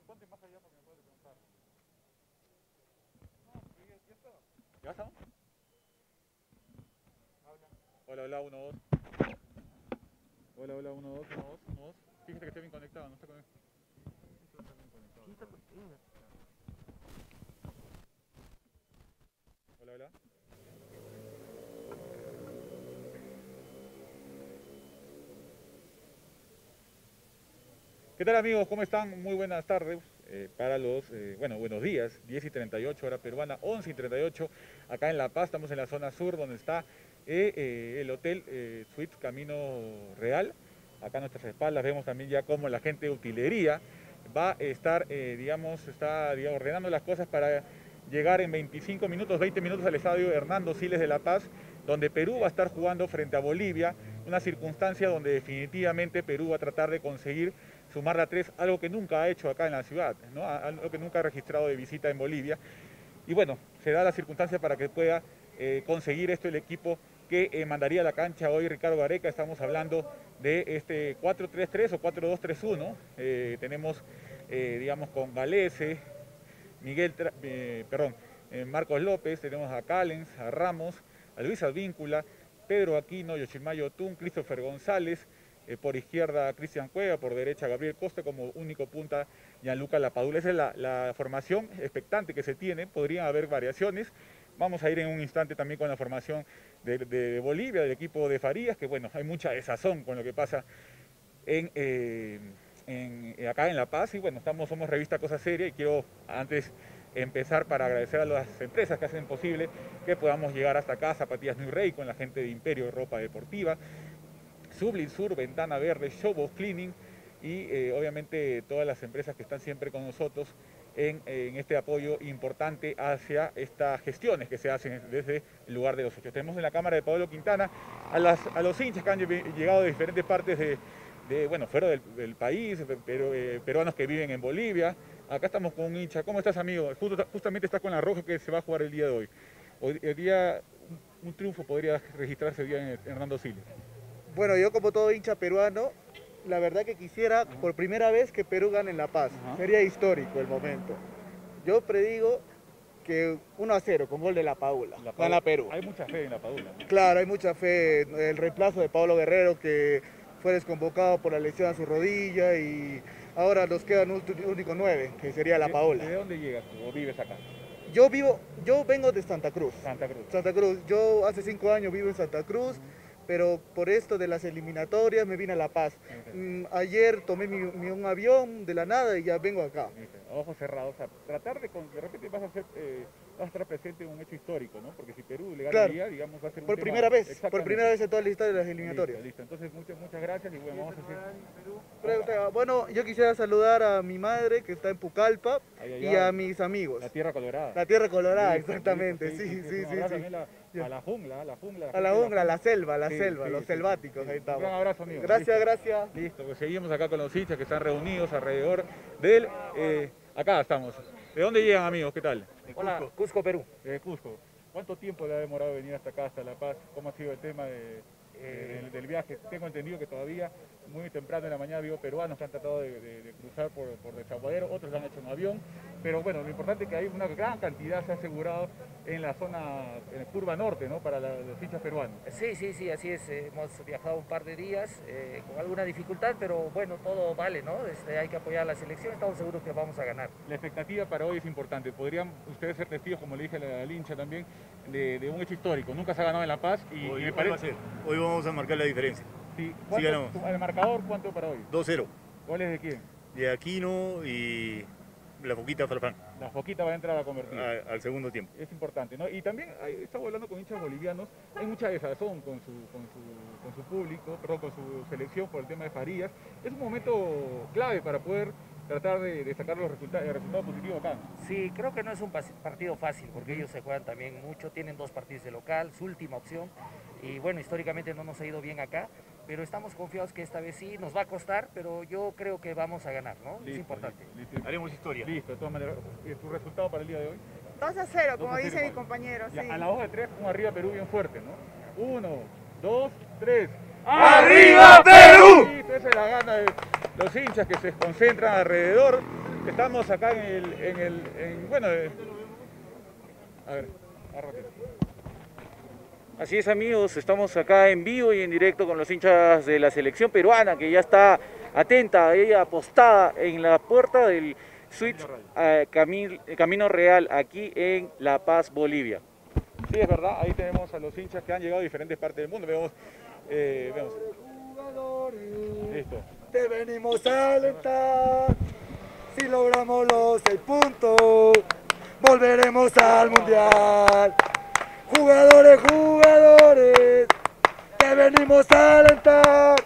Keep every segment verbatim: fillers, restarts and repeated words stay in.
ponte más allá porque me puedes preguntar. No, ya, ya está. ¿Ya está? Habla. Hola, hola, uno, dos. Hola, hola, uno, dos, uno, dos, uno, dos. Fíjate que estoy bien conectado, no está conectado. Sí, está bien conectado. Sí, está conectado. Hola, hola. ¿Qué tal amigos? ¿Cómo están? Muy buenas tardes eh, para los, eh, bueno, buenos días, diez y treinta y ocho hora peruana, once y treinta y ocho acá en La Paz, estamos en la zona sur donde está eh, eh, el hotel eh, Suites Camino Real. Acá a nuestras espaldas vemos también ya cómo la gente de utilería va a estar, eh, digamos, está digamos, ordenando las cosas para llegar en veinticinco minutos, veinte minutos al estadio Hernando Siles de La Paz, donde Perú va a estar jugando frente a Bolivia, una circunstancia donde definitivamente Perú va a tratar de conseguir sumar la tres, algo que nunca ha hecho acá en la ciudad, ¿no? Algo que nunca ha registrado de visita en Bolivia. Y bueno, se da la circunstancia para que pueda eh, conseguir esto el equipo que eh, mandaría a la cancha hoy Ricardo Gareca. Estamos hablando de este cuatro tres tres o cuatro dos tres uno. Eh, tenemos, eh, digamos, con Galese, Miguel, eh, perdón, eh, Marcos López, tenemos a Callens, a Ramos, a Luis Advíncula, Pedro Aquino, Yoshilmayo Tun, Christopher González, eh, por izquierda Cristian Cueva, por derecha Gabriel Costa, como único punta Gianluca Lapadula. Esa es la, la formación expectante que se tiene, podrían haber variaciones. Vamos a ir en un instante también con la formación de, de, de Bolivia, del equipo de Farías, que bueno, hay mucha desazón con lo que pasa en... Eh, En, acá en La Paz y bueno, estamos, somos revista Cosa Seria y quiero antes empezar para agradecer a las empresas que hacen posible que podamos llegar hasta acá, Zapatillas New Rey con la gente de Imperio Ropa Deportiva, Sublin Sur, Ventana Verde, Showbox Cleaning y eh, obviamente todas las empresas que están siempre con nosotros en, en este apoyo importante hacia estas gestiones que se hacen desde el lugar de los hechos. Tenemos en la cámara de Pablo Quintana a, las, a los hinchas que han llegado de diferentes partes de De, bueno, fuera del, del país, pero, eh, peruanos que viven en Bolivia. Acá estamos con un hincha. ¿Cómo estás, amigo? Justo, justamente estás con la Roja que se va a jugar el día de hoy. Hoy el día, un, un triunfo podría registrarse el día en Hernando Siles. Bueno, yo como todo hincha peruano, la verdad que quisiera uh-huh. por primera vez que Perú gane en La Paz. Uh-huh. Sería histórico el momento. Yo predigo que uno a cero con gol de Lapadula. La Gana Perú. Hay mucha fe en Lapadula. Claro, hay mucha fe. El reemplazo de Pablo Guerrero que fue desconvocado por la lesión a su rodilla y ahora nos quedan un único nueve, que sería Lapadula. ¿De dónde llegas tú o vives acá? Yo vivo, yo vengo de Santa Cruz. Santa Cruz. Santa Cruz. Yo hace cinco años vivo en Santa Cruz. Uh-huh. Pero por esto de las eliminatorias me vine a La Paz. Okay. Mm, ayer tomé mi, mi, un avión de la nada y ya vengo acá. Ojos cerrados, o sea, tratar de, de repente vas a, ser, eh, vas a estar presente en un hecho histórico, ¿no? Porque si Perú le ganaría, claro, digamos, va a ser un por tema, primera vez, por primera vez en toda la historia de las eliminatorias. Listo, listo. Entonces muchas, muchas gracias y bueno, vamos a hacer... Pero, bueno, yo quisiera saludar a mi madre que está en Pucallpa ay, ay, y ay. a mis amigos. La Tierra Colorada. La Tierra Colorada, listo, exactamente, listo, sí, sí, sí. sí, sí, sí. La, a la jungla, a la jungla. A la jungla, a la selva, la sí, selva, sí, los sí, selváticos, sí, ahí estamos. Un gran abrazo, amigo. Gracias, listo. gracias. Listo, pues seguimos acá con los hinchas que están reunidos alrededor del... Eh, acá estamos. ¿De dónde llegan, amigos? ¿Qué tal? De Cusco, Cusco, Perú. De Cusco. ¿Cuánto tiempo le ha demorado venir hasta acá, hasta La Paz? ¿Cómo ha sido el tema de, eh, del, del viaje? Tengo entendido que todavía muy temprano en la mañana vio peruanos que han tratado de, de, de cruzar por, por Desaguadero, otros lo han hecho en avión, pero bueno, lo importante es que hay una gran cantidad, se ha asegurado en la zona, en la curva norte, ¿no? Para la, los hinchas peruanos. Sí, sí, sí, así es, eh, hemos viajado un par de días eh, con alguna dificultad, pero bueno, todo vale, ¿no? Este, hay que apoyar a la selección, estamos seguros que vamos a ganar. La expectativa para hoy es importante, podrían ustedes ser testigos, como le dije al hincha también, de, de un hecho histórico, nunca se ha ganado en La Paz y, hoy, y me hoy parece... va a ser. Hoy vamos a marcar la diferencia. Sí, sí ganamos. ¿El marcador cuánto para hoy? dos cero. ¿Goles de quién? De Aquino y la Foquita Farfán. La Foquita va a entrar a convertir. A, al segundo tiempo. Es importante, ¿no? Y también hay, estamos hablando con hinchas bolivianos, hay mucha desazón con su, con, su, con su público, perdón, con su selección por el tema de Farías. Es un momento clave para poder tratar de, de sacar los resultados, el resultado positivo acá. Sí, creo que no es un partido fácil, porque ellos se juegan también mucho, tienen dos partidos de local, su última opción, y bueno, históricamente no nos ha ido bien acá, pero estamos confiados que esta vez sí, nos va a costar, pero yo creo que vamos a ganar, ¿no? Listo, es importante. Listo, listo. Haremos historia. Listo, de todas maneras, ¿tu resultado para el día de hoy? dos a cero, como dice mi compañero, ya, sí. A la hoja de tres, un arriba Perú bien fuerte, ¿no? Uno, dos, tres. ¡Arriba Perú! Listo, esa es la gana de los hinchas que se concentran alrededor Estamos acá en el, en el, en, bueno, eh, a ver, arrópate. Así es, amigos, estamos acá en vivo y en directo con los hinchas de la selección peruana, que ya está atenta, ella apostada en la puerta del Suite eh, Camino, Camino Real, aquí en La Paz, Bolivia. Sí, es verdad, ahí tenemos a los hinchas que han llegado de diferentes partes del mundo. Vemos, eh, vemos. Listo. Te venimos a alentar, si logramos los seis puntos, volveremos al mundial. Jugadores, jugadores, te venimos a alentar,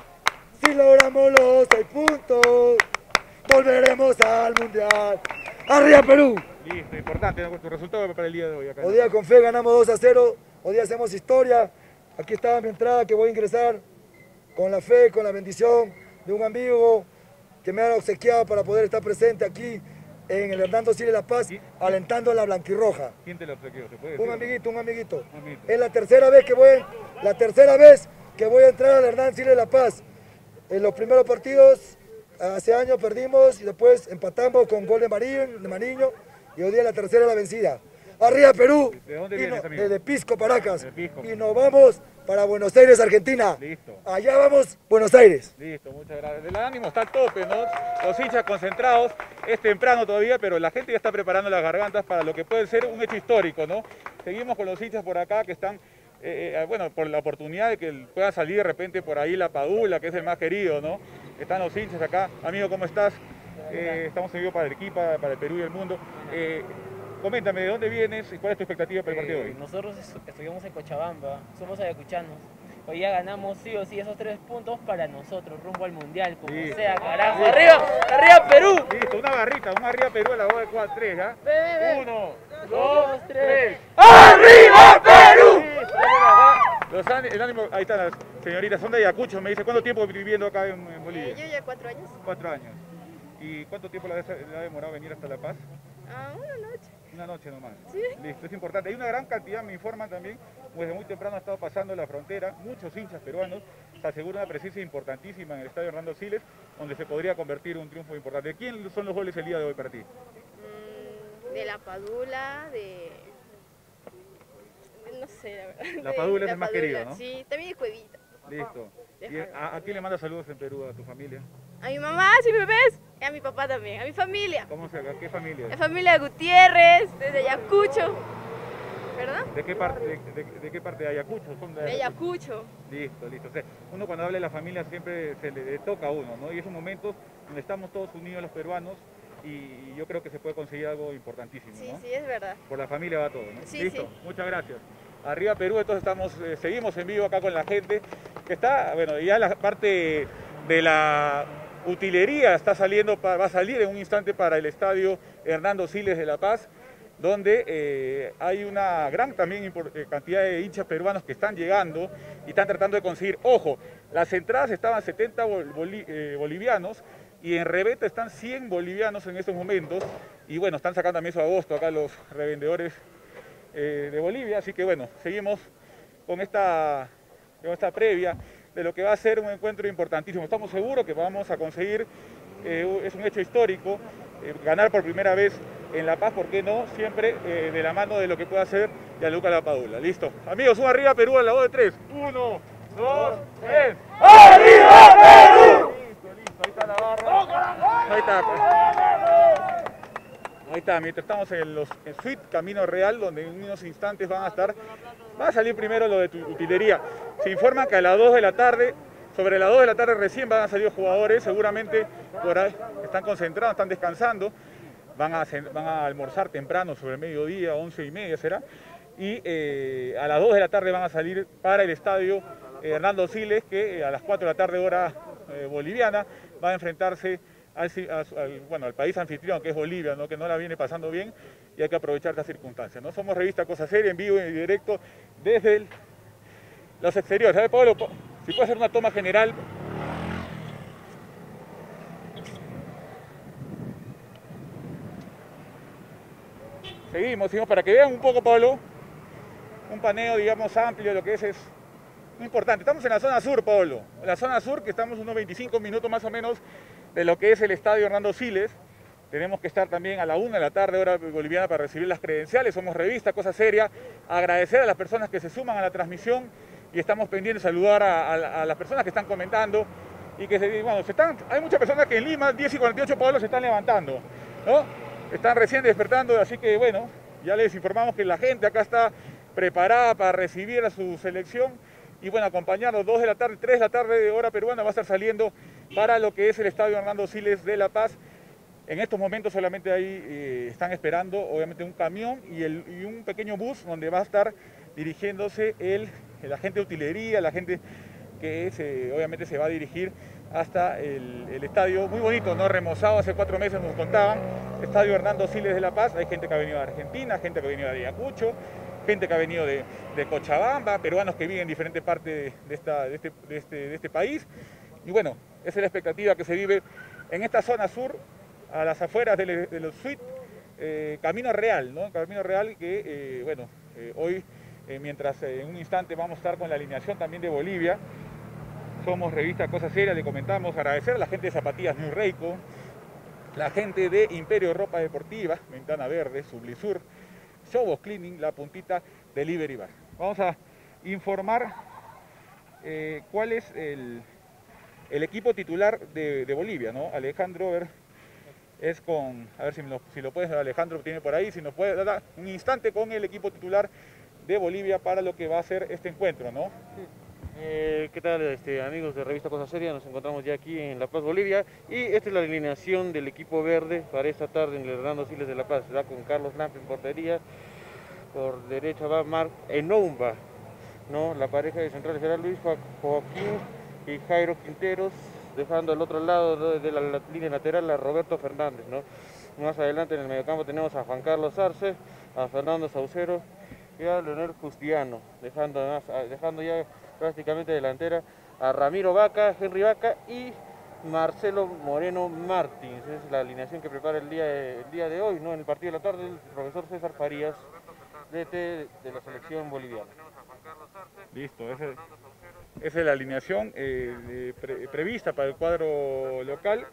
si logramos los seis puntos, volveremos al mundial. ¡Arriba Perú! Listo, importante tu resultado para el día de hoy. Acá. Hoy día con fe ganamos dos a cero, hoy día hacemos historia. Aquí está mi entrada que voy a ingresar con la fe, con la bendición de un amigo que me ha obsequiado para poder estar presente aquí en el Hernando Siles La Paz, alentando a la blanquirroja. ¿Quién te lo obsequió? ¿Se puede Un decir? amiguito, un amiguito. Un amiguito. Es la tercera vez que voy, la tercera vez que voy a entrar al Hernando Siles La Paz. En los primeros partidos, hace años perdimos y después empatamos con gol de Mariño, de Mariño y hoy día la tercera la vencida. ¡Arriba Perú! ¿De dónde Y vienes, no- amigo? Desde Pisco, Paracas. De Pisco. Y nos vamos para Buenos Aires, Argentina. Listo. Allá vamos, Buenos Aires. Listo, muchas gracias. El ánimo está a tope, ¿no? Los hinchas concentrados, es temprano todavía, pero la gente ya está preparando las gargantas para lo que puede ser un hecho histórico, ¿no? Seguimos con los hinchas por acá que están, eh, eh, bueno, por la oportunidad de que pueda salir de repente por ahí la Padula, que es el más querido, ¿no? Están los hinchas acá. Amigo, ¿cómo estás? Eh, estamos en vivo para Arequipa, para el Perú y el mundo. Eh, coméntame, ¿de dónde vienes y cuál es tu expectativa para el partido de Eh, hoy? nosotros est- estuvimos en Cochabamba, somos ayacuchanos. Hoy ya ganamos sí o sí esos tres puntos para nosotros, rumbo al mundial, como Sí. sea, carajo. ¡Arriba! ¡Arriba Perú! Listo, una barrita, una arriba Perú a la voz de cuatro, tres, ¿ya? Ve, ve, ve. Uno, Dos, dos, tres. tres. ¡Arriba Perú! Los án- el ánimo, ahí están las señoritas, son de Ayacucho, me dice, ¿cuánto tiempo viviendo acá en, en Bolivia? Eh, yo ya cuatro años. Cuatro años. ¿Y cuánto tiempo le ha, le ha demorado venir hasta La Paz? Ah, una noche. Una noche nomás. Sí. Listo, es importante. Hay una gran cantidad, me informan también, desde muy temprano ha estado pasando la frontera, muchos hinchas peruanos, se asegura una presencia importantísima en el estadio Hernando Siles, donde se podría convertir en un triunfo importante. ¿De quién son los goles el día de hoy para ti? Mm, de la Padula, de... No sé, la verdad. La De Padula es la el más Padula, querido, ¿no? Sí, también de Cuevita. Listo. ¿Y Déjalo. a, a quién le mandas saludos en Perú, a tu familia? A mi mamá, si me ves, y a mi papá también, a mi familia. ¿Cómo se ¿A qué familia? La familia Gutiérrez, desde Ayacucho, ¿verdad? ¿De qué parte de, de- de qué parte de Ayacucho? Son De Ayacucho. Listo, listo. O sea, uno cuando habla de la familia siempre se le toca a uno, ¿no? Y es un momento donde estamos todos unidos los peruanos y yo creo que se puede conseguir algo importantísimo, Sí, ¿no? sí, es verdad. Por la familia va todo, ¿no? Sí, Listo, sí. muchas gracias. Arriba Perú, entonces estamos, eh, seguimos en vivo acá con la gente que está, bueno, ya la parte de la utilería está saliendo, pa- va a salir en un instante para el estadio Hernando Siles de La Paz, donde eh, hay una gran también impor- eh, cantidad de hinchas peruanos que están llegando y están tratando de conseguir, ojo, las entradas estaban setenta bol- boli- eh, bolivianos y en reventa están cien bolivianos en estos momentos y bueno, están sacando también su agosto acá los revendedores eh, de Bolivia, así que bueno, seguimos con esta, con esta previa de lo que va a ser un encuentro importantísimo. Estamos seguros que vamos a conseguir, eh, es un hecho histórico, eh, ganar por primera vez en La Paz, ¿por qué no? Siempre eh, de la mano de lo que pueda hacer Gianluca Lapadula. Listo. Amigos, un arriba Perú a la voz de tres. Uno, dos, tres. ¡Arriba Perú! Listo, listo, ahí está la barra. Ahí está. pues. Ahí está, mientras estamos en los en Suite Camino Real, donde en unos instantes van a estar, va a salir primero lo de tu utilería. Se informa que a las dos de la tarde, sobre las dos de la tarde recién van a salir los jugadores, seguramente por ahí están concentrados, están descansando, van a, cen- van a almorzar temprano, sobre el mediodía, once y media será, y eh, a las dos de la tarde van a salir para el estadio eh, Hernando Siles, que eh, a las cuatro de la tarde hora eh, boliviana va a enfrentarse al, ci- a su- al- bueno, al país anfitrión, que es Bolivia, ¿no? Que no la viene pasando bien y hay que aprovechar estas circunstancias, ¿no? Somos revista Cosa Seria, en vivo y en directo desde el- los exteriores. A ver, Pablo, po- si puede hacer una toma general. Seguimos, seguimos, para que vean un poco, Pablo, un paneo, digamos, amplio de lo que es, es muy importante. Estamos en la zona sur, Pablo, en la zona sur, que estamos unos veinticinco minutos más o menos de lo que es el estadio Hernando Siles, tenemos que estar también a la una de la tarde, hora boliviana, para recibir las credenciales. Somos Revista Cosa Seria. Agradecer a las personas que se suman a la transmisión y estamos pendientes de saludar a, a, a las personas que están comentando. Y que se, bueno, se están, hay muchas personas que en Lima, diez y cuarenta y ocho, Pablo, se están levantando, ¿no? Están recién despertando, así que bueno, ya les informamos que la gente acá está preparada para recibir a su selección. Y bueno, acompañarnos, dos de la tarde, tres de la tarde de hora peruana, va a estar saliendo para lo que es el Estadio Hernando Siles de La Paz. En estos momentos solamente ahí eh, están esperando, obviamente, un camión y, el, y un pequeño bus donde va a estar dirigiéndose el, el agente de utilería, la gente que se, obviamente se va a dirigir hasta el, el estadio, muy bonito, ¿no? Remozado hace cuatro meses, nos contaban, Estadio Hernando Siles de La Paz. Hay gente que ha venido de Argentina, gente que ha venido de Ayacucho, gente que ha venido de, de Cochabamba, peruanos que viven en diferentes partes de, de, esta, de, este, de, este, de este país. Y bueno, esa es la expectativa que se vive en esta zona sur, a las afueras de, de los suites, eh, Camino Real, ¿no? Camino Real que, eh, bueno, eh, hoy, eh, mientras eh, en un instante vamos a estar con la alineación también de Bolivia. Somos Revista Cosa Seria, le comentamos, agradecer a la gente de Zapatillas New Rayco, la gente de Imperio Ropa Deportiva, Ventana Verde, Sublisur, Showbox Cleaning, La Puntita, Delivery Bar. Vamos a informar eh, cuál es el, el equipo titular de, de Bolivia, ¿no? Alejandro, a ver, es con, a ver si, lo, si lo puedes, Alejandro tiene por ahí, si nos puede dar un instante con el equipo titular de Bolivia para lo que va a ser este encuentro, ¿no? Sí. Eh, ¿Qué tal, este, amigos de Revista Cosa Seria? Nos encontramos ya aquí en La Paz, Bolivia, y esta es la alineación del equipo verde para esta tarde en el Hernando Siles de La Paz. Va con Carlos Lampe en portería, por derecha va Marc Enomba, ¿no? La pareja de centrales será Luis Joaquín y Jairo Quinteros, dejando al otro lado, ¿no?, de la, la línea lateral a Roberto Fernández, ¿no? Más adelante en el mediocampo tenemos a Juan Carlos Arce, a Fernando Saucero y a Leonel Justiano, dejando, dejando ya prácticamente delantera a Ramiro Vaca, Henry Vaca y Marcelo Moreno Martins. Es la alineación que prepara el día de, el día de hoy, ¿no? En el partido de la tarde, el profesor César Farías, D T de la selección boliviana. Listo, esa es, esa es la alineación eh, pre, prevista para el cuadro local.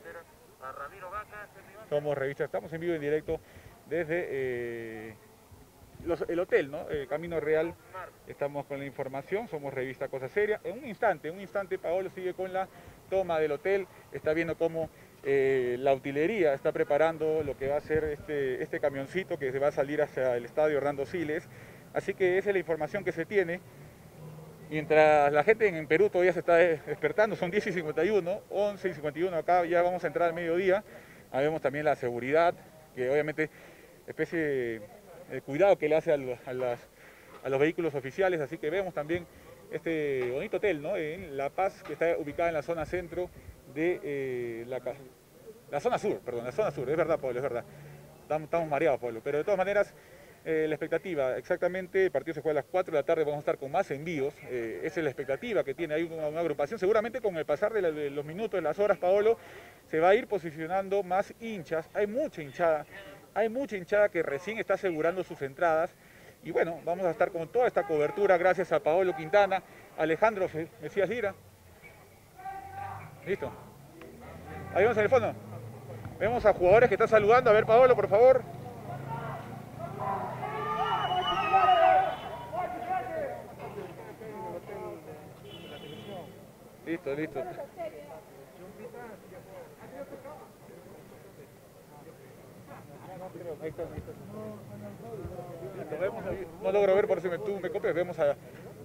Somos Revista, estamos en vivo en directo desde eh, los, el hotel, ¿no? Eh, Camino Real. Estamos con la información, somos Revista Cosa Seria. En un instante, en un instante, Paolo sigue con la toma del hotel, está viendo cómo eh, la utilería está preparando lo que va a ser este, este camioncito que se va a salir hacia el Estadio Hernando Siles. Así que esa es la información que se tiene. Mientras la gente en Perú todavía se está despertando, son diez y cincuenta y uno, once y cincuenta y uno, acá ya vamos a entrar al mediodía. Ahí vemos también la seguridad, que obviamente especie de cuidado que le hace a, lo, a, las, a los vehículos oficiales, así que vemos también este bonito hotel, ¿no?, en La Paz, que está ubicada en la zona centro de eh, la, la zona sur, perdón, la zona sur, es verdad, Pablo, es verdad. Estamos, estamos mareados, Pablo, pero de todas maneras, eh, la expectativa, exactamente, el partido se juega a las cuatro de la tarde, vamos a estar con más envíos, eh, esa es la expectativa que tiene, hay una, una agrupación, seguramente con el pasar de, la, de los minutos, de las horas, Paolo, se va a ir posicionando más hinchas, hay mucha hinchada, hay mucha hinchada que recién está asegurando sus entradas, y bueno, vamos a estar con toda esta cobertura gracias a Paolo Quintana, Alejandro Mesías Lira. Listo. Ahí vamos en el fondo. Vemos a jugadores que están saludando. A ver, Paolo, por favor. Listo, listo. Ahí está, ahí está. Listo, vemos ahí. No logro ver, por eso me, tú me copias, vemos a...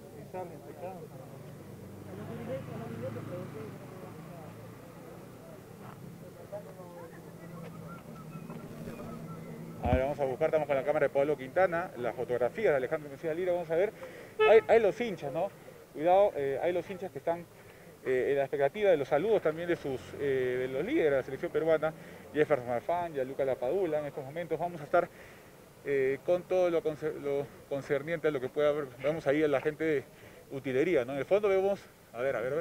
Ahora vamos a buscar, estamos con la cámara de Pablo Quintana, la fotografía de Alejandro Mesías Lira, vamos a ver. Hay, hay los hinchas, ¿no? Cuidado, eh, hay los hinchas que están eh, en la expectativa de los saludos también de sus eh, de los líderes de la selección peruana, Jefferson Marfán, Gianluca Lapadula. En estos momentos vamos a estar eh, con todo lo, concer, lo concerniente a lo que pueda haber. Vemos ahí a la gente de utilería, ¿no? En el fondo vemos, a ver, a ver, a ver.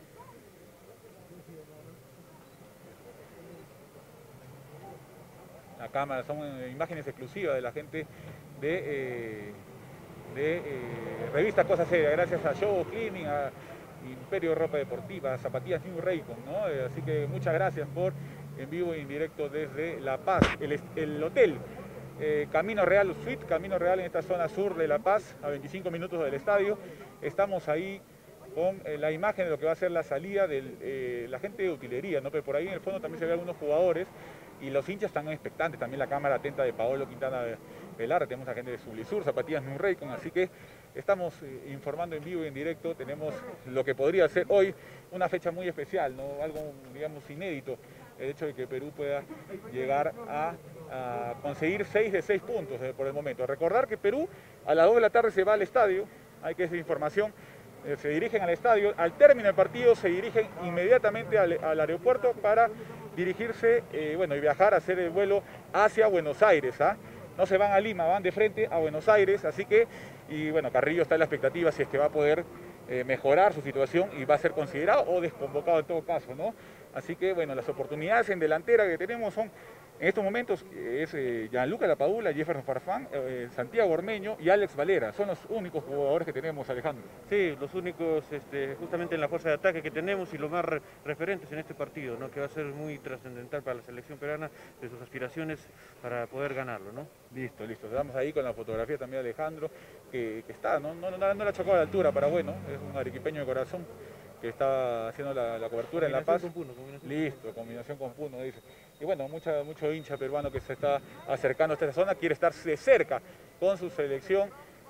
La cámara, son imágenes exclusivas de la gente de, eh, de eh, Revista Cosa Seria, gracias a Showbox Cleaning, a Imperio Ropa Deportiva, a Zapatillas New Rayco, ¿no? Eh, así que muchas gracias por en vivo y en directo desde La Paz, el, el hotel eh, Camino Real Suite, Camino Real en esta zona sur de La Paz, a veinticinco minutos del estadio. Estamos ahí con eh, la imagen de lo que va a ser la salida de eh, la gente de utilería, ¿no? Pero por ahí en el fondo también se ven algunos jugadores y los hinchas están expectantes, también la cámara atenta de Paolo Quintana Velar, tenemos a gente de Sublisur, Zapatillas Nurreycon, así que estamos eh, informando en vivo y en directo. Tenemos lo que podría ser hoy una fecha muy especial, ¿no? Algo, digamos, inédito, el hecho de que Perú pueda llegar a, a conseguir seis de seis puntos eh, por el momento. Recordar que Perú a las dos de la tarde se va al estadio, hay que esa información, eh, se dirigen al estadio, al término del partido se dirigen inmediatamente al, al aeropuerto para dirigirse, eh, bueno, y viajar, hacer el vuelo hacia Buenos Aires, ¿ah? No se van a Lima, van de frente a Buenos Aires, así que, y bueno, Carrillo está en la expectativa si es que va a poder eh, mejorar su situación y va a ser considerado o desconvocado en todo caso, ¿no? Así que, bueno, las oportunidades en delantera que tenemos son, en estos momentos, es eh, Gianluca Lapadula, Jefferson Farfán, eh, Santiago Ormeño y Alex Valera. Son los únicos jugadores que tenemos, Alejandro. Sí, los únicos este, justamente en la fuerza de ataque que tenemos y los más re referentes en este partido, ¿no? Que va a ser muy trascendental para la selección peruana, de sus aspiraciones para poder ganarlo, ¿no? Listo, listo. Estamos ahí con la fotografía también de Alejandro, que, que está, ¿no? No, no, no, no la chocó a la altura, para bueno, es un arequipeño de corazón que está haciendo la, la cobertura en La Paz. Con Puno, combinación Listo, combinación con Puno, dice. Y bueno, mucha, mucho hincha peruano que se está acercando a esta zona, quiere estar de cerca con su selección.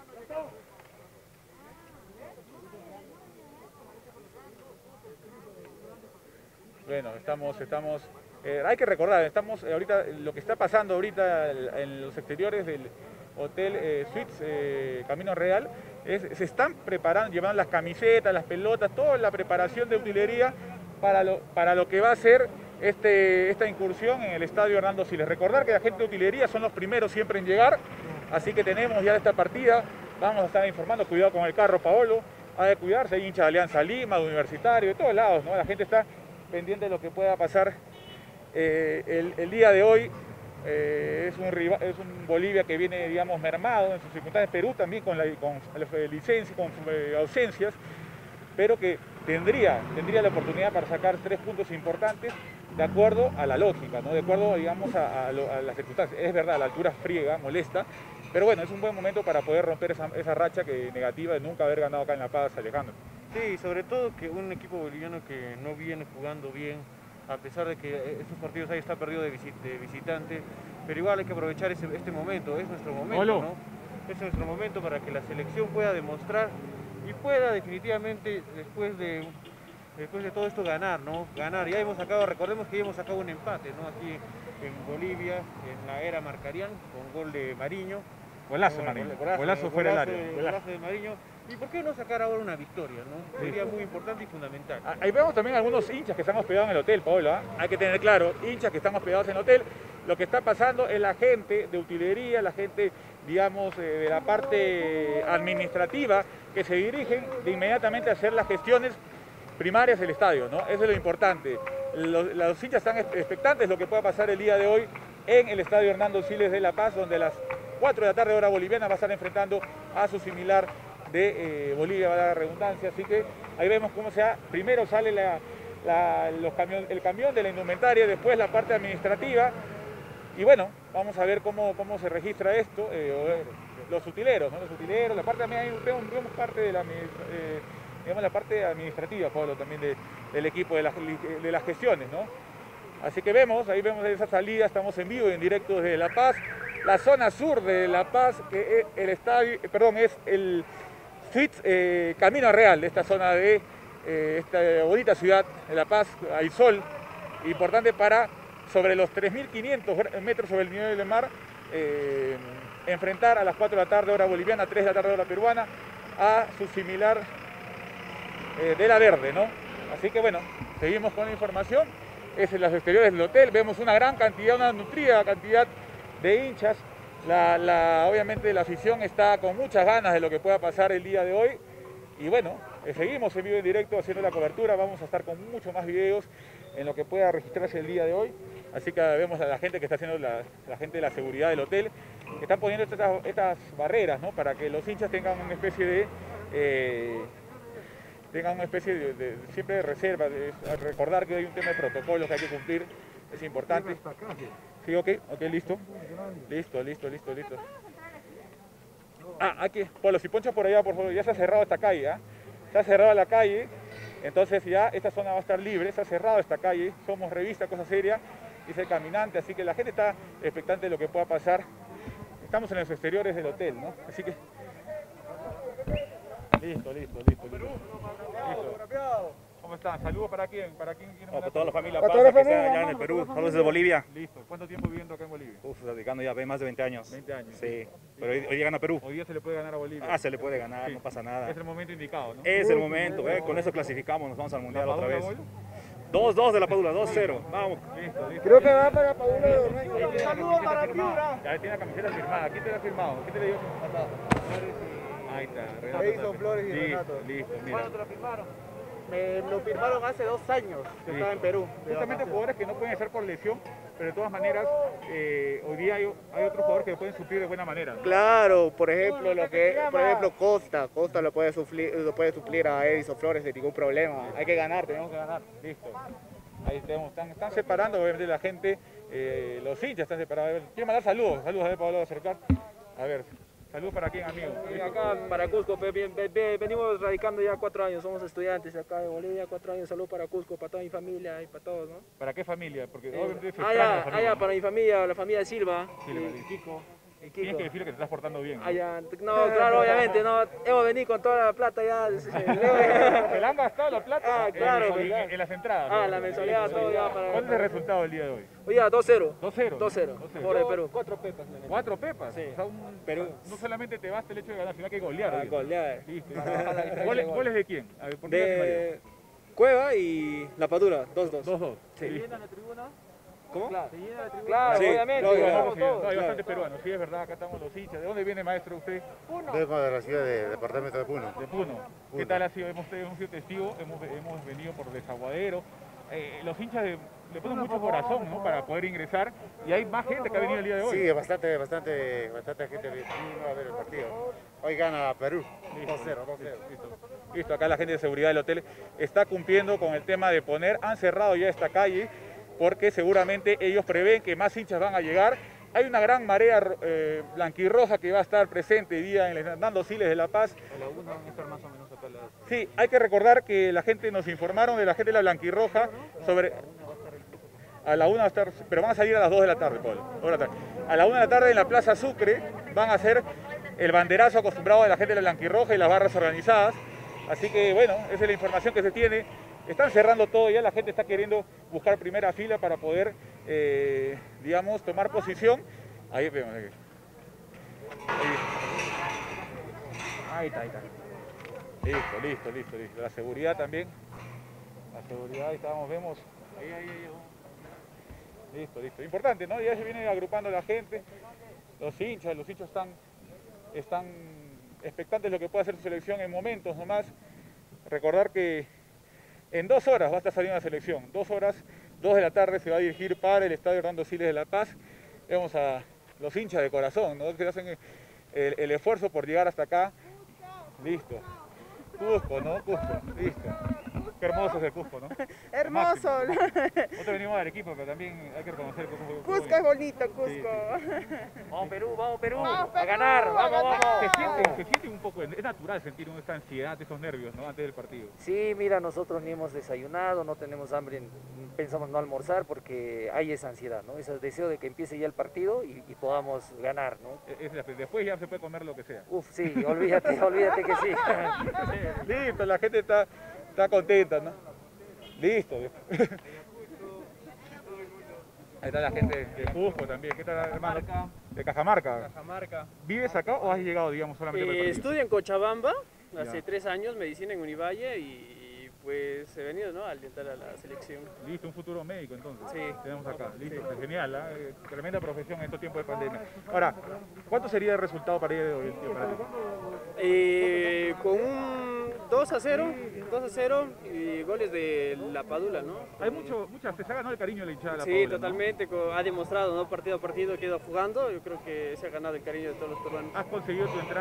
Bueno, estamos, estamos, eh, hay que recordar, estamos eh, ahorita, lo que está pasando ahorita en los exteriores del Hotel eh, Suites eh, Camino Real, es, se están preparando, llevando las camisetas, las pelotas, toda la preparación de utilería para lo, para lo que va a ser este, esta incursión en el estadio Hernando Siles. Recordar que la gente de utilería son los primeros siempre en llegar, así que tenemos ya esta partida, vamos a estar informando, cuidado con el carro, Paolo, hay que cuidarse, hay hinchas de Alianza Lima, de Universitario, de todos lados, ¿no? La gente está pendiente de lo que pueda pasar eh, el, el día de hoy. Eh, es, un, es un Bolivia que viene, digamos, mermado en sus circunstancias, Perú también con, la, con licencia, con eh, ausencias, pero que tendría, tendría la oportunidad para sacar tres puntos importantes de acuerdo a la lógica, ¿no? De acuerdo, digamos, a, a, lo, a las circunstancias. Es verdad, la altura friega, molesta, pero bueno, es un buen momento para poder romper esa, esa racha que, negativa de nunca haber ganado acá en La Paz, Alejandro. Sí, sobre todo que un equipo boliviano que no viene jugando bien, a pesar de que estos partidos ahí está perdido de, visit de visitante, pero igual hay que aprovechar ese, este momento, es nuestro momento, Hola. ¿no? Es nuestro momento para que la selección pueda demostrar y pueda definitivamente, después de, después de todo esto, ganar, ¿no? Ganar. Ya hemos sacado, recordemos que ya hemos sacado un empate, ¿no? Aquí en Bolivia, en la era Marcarián, con gol de Mariño. Golazo, Mariño. Golazo, golazo fuera del área. De, golazo de Mariño. ¿Y por qué no sacar ahora una victoria, no? Sería muy importante y fundamental. Ahí vemos también algunos hinchas que están hospedados en el hotel, Paolo, ¿eh? Hay que tener claro, hinchas que están hospedados en el hotel. Lo que está pasando es la gente de utilería, la gente, digamos, eh, de la parte administrativa, que se dirigen de inmediatamente a hacer las gestiones primarias del estadio, ¿no? Eso es lo importante. Los, los hinchas están expectantes de lo que pueda pasar el día de hoy en el estadio Hernando Siles de La Paz, donde a las cuatro de la tarde hora boliviana va a estar enfrentando a su similar de eh, Bolivia, va a dar redundancia, así que ahí vemos cómo sea, primero sale la, la, los camión, el camión de la indumentaria, después la parte administrativa, y bueno, vamos a ver cómo, cómo se registra esto, eh, los utileros, ¿no? Los utileros, la parte también, vemos, vemos parte de la, eh, digamos, la parte administrativa, Pablo, también de, del equipo, de las, de las gestiones, ¿no? Así que vemos, ahí vemos esa salida, estamos en vivo y en directo desde La Paz, la zona sur de La Paz, que es el estadio, perdón, es el Suites eh, Camino Real de esta zona de eh, esta bonita ciudad de La Paz. Hay sol, importante para sobre los tres mil quinientos metros sobre el nivel del mar, eh, enfrentar a las cuatro de la tarde hora boliviana, tres de la tarde hora peruana, a su similar eh, de La Verde, ¿no? Así que bueno, seguimos con la información, es en los exteriores del hotel, vemos una gran cantidad, una nutrida cantidad de hinchas. La, la, obviamente la afición está con muchas ganas de lo que pueda pasar el día de hoy y bueno, eh, seguimos en vivo en directo haciendo la cobertura, vamos a estar con muchos más videos en lo que pueda registrarse el día de hoy, así que vemos a la gente que está haciendo, la, la gente de la seguridad del hotel, que están poniendo estas, estas barreras, ¿no? Para que los hinchas tengan una especie de, eh, tengan una especie de, de siempre de reserva, de recordar que hay un tema de protocolos que hay que cumplir es importante. Sí, ok, ok, listo. Listo, listo, listo, listo. Ah, aquí, Polo, si ponchas por allá, por favor, ya se ha cerrado esta calle, ¿ah? Se ha cerrado la calle, entonces ya esta zona va a estar libre, se ha cerrado esta calle, somos revista Cosa Seria, y el caminante, así que la gente está expectante de lo que pueda pasar. Estamos en los exteriores del hotel, ¿no? Así que... Listo, listo, listo, listo. Listo. ¿Cómo están? Saludos para quién, para quién. quién No, para toda la familia Para Paz, toda la que está familia, allá en el Perú, saludos desde Bolivia. Listo. ¿Cuánto tiempo viviendo acá en Bolivia? Uf, dedicando ya más de veinte años. veinte años. Sí, pero hoy, hoy día gana Perú. Hoy día se le puede ganar a Bolivia. Ah, se le puede ganar, Sí. no pasa nada. Es el momento indicado, ¿no? Es el momento, ¿eh? Con eso clasificamos, nos vamos al ¿La Mundial otra Padula vez. gol? dos dos de la Padula, dos cero, vamos. Listo, listo. Creo que va para Paula de Ahí tiene la camiseta firmada. Ya tiene la camiseta firmada. ¿Quién te la ha firmado? ¿Quién te le dio? Ahí está. Renato Edison también. Flores y Listo, Renato. Listo, mira. ¿Cuándo te lo firmaron? Me lo firmaron hace dos años que estaba en Perú. de Justamente vacaciones. jugadores que no pueden estar por lesión, pero de todas maneras, eh, hoy día hay, hay otros jugadores que lo pueden suplir de buena manera, ¿no? Claro, por ejemplo, lo que, por ejemplo, Costa, Costa lo puede suplir, lo puede suplir a Edison Flores sin ningún problema. Hay que ganar, tenemos que ganar. Listo. Ahí tenemos, están, están separando obviamente la gente, eh, los hinchas están separados. Quiero mandar saludos, saludos a ver, Pablo, acercar. A ver, saludos para quién, amigo. Acá para Cusco, pe- pe- pe- venimos radicando ya cuatro años, somos estudiantes acá de Bolivia, cuatro años, salud para Cusco, para toda mi familia y para todos, ¿no? ¿Para qué familia? Porque Eh, obviamente se ah, extraña ya, la ah, familia, ya, ¿no? para mi familia, la familia Silva, Silva, y sí. Kiko. Y Tienes Kiko. que decirle que te estás portando bien, ¿no? Ah, ya, no, claro, obviamente, no, hemos venido con toda la plata ya. ¿Se la han gastado la plata? Ah, claro, En, en- ¿verdad? en las entradas. Ah, ¿no? la mensualidad, todo ya para... ¿Cuál es el resultado del día de hoy? Oye, dos cero. dos cero. dos cero, dos cero. por el Perú. Cuatro pepas. le metí. ¿Cuatro pepas? Sí. O sea, un- Perú. No solamente te basta el hecho de ganar, sino que golear. Ah, hoy. golear. Listo. Para bajar la diferencia ¿Goles, de gol. ¿Goles de quién? A ver, ¿por qué te animarías? De Cueva y La Padula, dos dos. dos dos. Sí. Listo. ¿Cómo? ¿Se llena la tribuna? Claro, Sí, obviamente. lógico, vamos vamos Sí, no, todos. hay Claro. bastantes peruanos, sí es verdad, acá estamos los hinchas. ¿De dónde viene, maestro, usted? Vengo de la ciudad de departamento de Puno. De Puno. ¿Qué Puno. tal ha sido? Hemos, hemos sido testigos, hemos, hemos venido por Desaguadero. Eh, los hinchas de- le ponen mucho corazón, ¿no? Para poder ingresar. Y hay más gente que ha venido el día de hoy. Sí, bastante, bastante, bastante gente vino a ver el partido. Hoy gana Perú, dos cero, dos cero. Listo. Listo, acá la gente de seguridad del hotel está cumpliendo con el tema de poner, han cerrado ya esta calle porque seguramente ellos prevén que más hinchas van a llegar. Hay una gran marea eh, blanquirroja que va a estar presente hoy día en el Hernando Siles de La Paz. A la una van a estar más o menos acá las... Sí, hay que recordar que la gente nos informaron de la gente de la blanquirroja sobre... A la una va a estar, pero van a salir a las dos de la tarde, Pablo. dos de la tarde. A la una de la tarde en la Plaza Sucre van a hacer el banderazo acostumbrado de la gente de la blanquirroja y las barras organizadas. Así que bueno, esa es la información que se tiene. Están cerrando todo ya, la gente está queriendo buscar primera fila para poder, eh, digamos, tomar posición. Ahí vemos. Ahí. Ahí está, ahí está. Listo, listo, listo, listo. La seguridad también. La seguridad, ahí estamos, vemos. Ahí, ahí, ahí. Listo, listo. Importante, ¿no? Ya se viene agrupando la gente. Los hinchas, los hinchas están, están expectantes de lo que pueda hacer su selección en momentos nomás. Recordar que en dos horas va a estar saliendo la selección. Dos horas, dos de la tarde se va a dirigir para el Estadio Hernando Siles de La Paz. Vemos a los hinchas de corazón, ¿no? Que hacen el, el esfuerzo por llegar hasta acá. Listo. Cusco, ¿no? Cusco, listo. Qué hermoso es el Cusco, ¿no? Hermoso. Nosotros venimos de Arequipa, pero también hay que reconocer que Cusco, Cusco es bonito, Cusco. Sí, Vamos Perú, vamos Perú, Vamos, a Perú, ganar, a vamos, ganar. Se vamos. siente, se siente un poco, es natural sentir esta ansiedad, esos nervios, ¿no? Antes del partido. Sí, mira, nosotros ni hemos desayunado, no tenemos hambre, pensamos no almorzar porque hay esa ansiedad, ¿no? Ese deseo de que empiece ya el partido y, y podamos ganar, ¿no? Es la- después ya se puede comer lo que sea. Uf, sí, olvídate, olvídate que sí. Listo, la gente está, está contenta, ¿no? Listo. Ahí está la gente de Cusco también. ¿Qué tal, hermano? De Cajamarca. Cajamarca. ¿Vives acá o has llegado, digamos, solamente por el Eh, partido? estudio en Cochabamba, hace Ya. tres años, medicina en Univalle y pues he venido, ¿no?, a alentar a la selección. Listo, un futuro médico entonces. Sí. Tenemos acá. Listo, Sí. genial, ¿ah? Eh, tremenda profesión en estos tiempos de pandemia. Ahora, ¿cuánto sería el resultado para ir de hoy tío, para ti? Eh, con un dos a cero, dos a cero y goles de La Padula, ¿no? Hay mucho, mucha, se ha ganado el cariño de la hinchada de la Sí, Padula, ¿no? totalmente, co- ha demostrado, ¿no?, partido a partido que ha ido jugando, yo creo que se ha ganado el cariño de todos los peruanos. Has conseguido tu entrada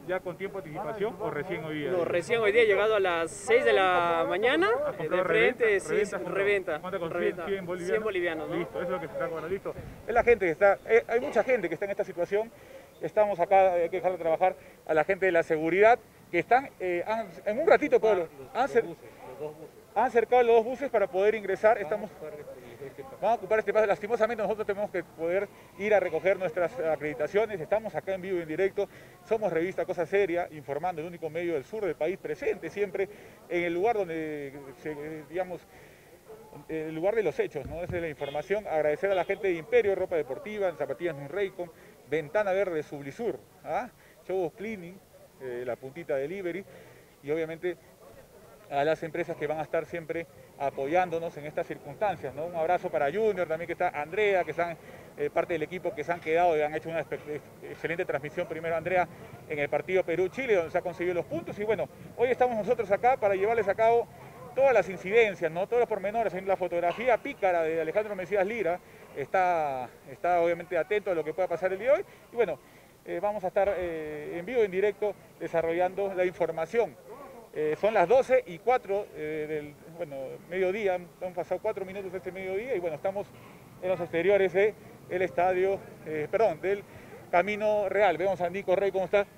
ya con tiempo de anticipación o recién hoy día? No, recién hoy día he llegado a las seis de la mañana, eh, de frente, sí, reventa, sí, ¿cuánto? reventa. ¿Cuánto con reventa. cien bolivianos? cien bolivianos, ¿no? Listo, eso es lo que se está cobrando, listo. Es la gente que está, eh, hay mucha gente que está en esta situación, estamos acá, hay que dejar de trabajar a la gente de la seguridad, que están, eh, han, en un ratito, Pablo, han, cer han cercado los dos buses para poder ingresar, estamos... Vamos a ocupar este espacio. Lastimosamente nosotros tenemos que poder ir a recoger nuestras acreditaciones. Estamos acá en vivo y en directo. Somos Revista Cosa Seria, informando, el único medio del sur del país presente siempre en el lugar donde, se, digamos, el lugar de los hechos, ¿no? Es de la información. Agradecer a la gente de Imperio, Ropa Deportiva, en Zapatillas Nunreycom, Ventana Verde Sublisur, ¿ah? Chovos Cleaning, eh, La Puntita Delivery y obviamente a las empresas que van a estar siempre apoyándonos en estas circunstancias, ¿no? Un abrazo para Junior, también que está Andrea, que están eh, parte del equipo que se han quedado y han hecho una excelente transmisión, primero Andrea, en el partido Perú-Chile, donde se ha conseguido los puntos, y bueno, hoy estamos nosotros acá para llevarles a cabo todas las incidencias, ¿no? Todos los pormenores. En la fotografía pícara de Alejandro Mesías Lira está, está obviamente atento a lo que pueda pasar el día de hoy, y bueno, eh, vamos a estar eh, en vivo, en directo, desarrollando la información. Eh, son las doce y cuatro eh, del bueno, mediodía, han pasado cuatro minutos de este mediodía y bueno, estamos en los exteriores del estadio, eh, perdón, del Camino Real. Vemos a Nico Rey, ¿cómo está?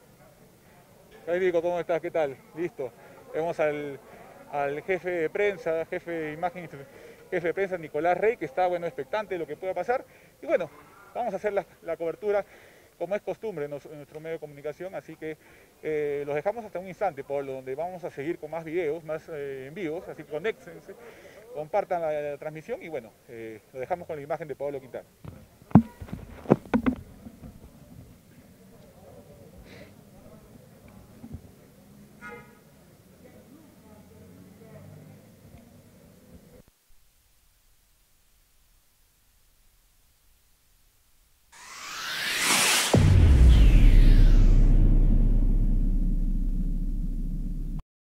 Nico, ¿cómo estás? ¿Qué tal? Listo. Vemos al, al jefe de prensa, jefe de imagen, jefe de prensa Nicolás Rey, que está, bueno, expectante de lo que pueda pasar. Y bueno, vamos a hacer la, la cobertura como es costumbre en, nos, en nuestro medio de comunicación, así que eh, los dejamos hasta un instante, Pablo, donde vamos a seguir con más videos, más eh, en vivos, así que conéctense, compartan la, la transmisión y bueno, eh, lo dejamos con la imagen de Pablo Quintana.